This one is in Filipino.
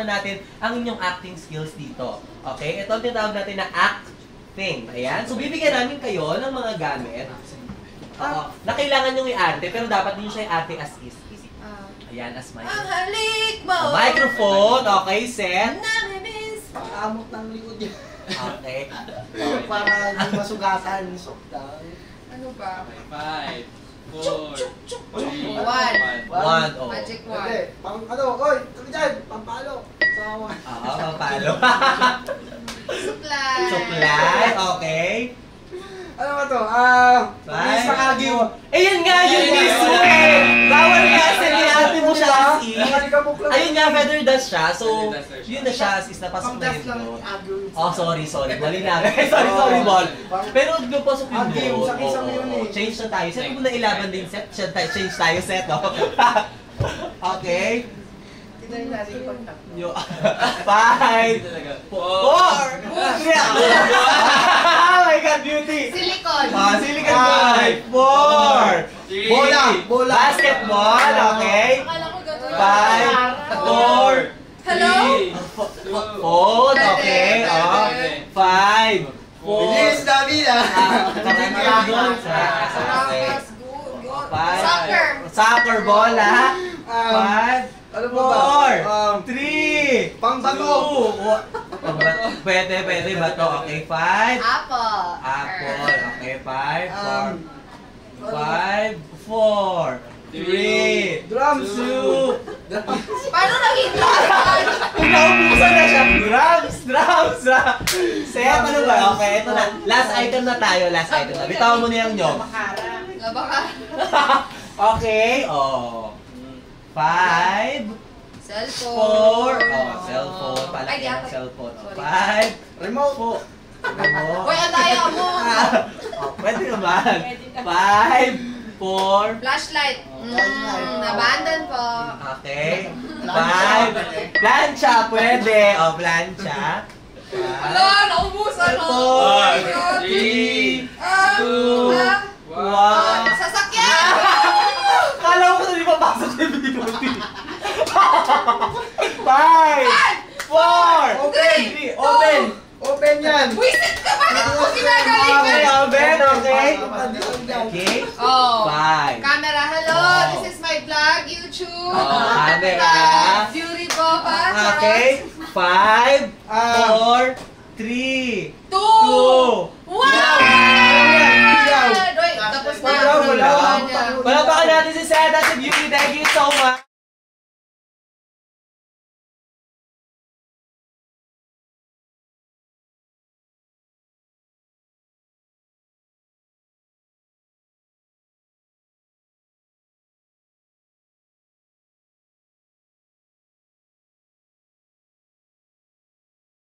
muna natin ang inyong acting skills dito. Okay? Ito ang tinatawag natin na acting. Ayan. So, bibigyan namin kayo ng mga gamit. Na kailangan nyo i-arte, pero dapat nyo siya i-arte as is. Ayan, as microphone. Ang halik mo! Microphone. Okay, set. Namimiss! Pakamot ng likod yun. Okay. Para hindi masugatan. Ano ba? 5, 4, 3, 1. 1. Oh. Magic Hindi. 1. Pang ano, oy, kami dyan, pampalo. Sawa. Papalo. Supply! Supply. Okay. Ano ba to? Bye. Sa Agyo. Eh, yun nga, yun mismo eh. Bawal nga sa ate mo siya as is. Ayun nga, feather dust siya. So, yun na siya as is. Napasok na yun doon. Oh, sorry. Mali na. sorry, Ball. Pero napasok yun doon. Change na tayo. Set mo na ilaban din set. Change tayo set, no? Okay. Tignan natin yung pagtak. 5, 4. Oh my God, beauty! Silicon! Silicon ball. 4. Bola. Basketball, okay? Akala ko gagawin. 5, 4. Hello? Phone, okay? 5, 4. Bilis, David ah. Salamat. Good. 5. Soccer! Soccer ball, ha? 5, Ano ba ba? 3, Pangbato. 2. Pwede bato. Okay, 5. Apple. Apple. Okay, 5, 4. 5, 4, 3, Drums. 2. Paano naging lahat? Naubusan na siya. Drums. Set, ano ba? Okay, ito na. Last item na tayo. Bitawan mo na yung nyog. Baka. Okay, 5, Cellphone. 4. Cellphone. Palaki Ay, ng cellphone. sorry. 5, Remote. Uy, ang tayo mo. Pwede naman. 5, 4. Flashlight. Abandon po. Okay. 5. Plancha, pwede. Plancha. Wala, naubusan ako. 4, 3, 2, 1. Sasakyan! Kala ko na di papasok sa beauty. 5, 4, Open yan. Wisit ka ba? Hindi ko ginagaling. Okay. Okay. Oh. 5. Camera, hello. This is my vlog, YouTube. Camera. Beauty po pa. Okay. 5, 4, 3, 2, 2, 1. Wait, tapos na. Wala. Wala pa ka natin si Seta, si Beauty. Thank you so much.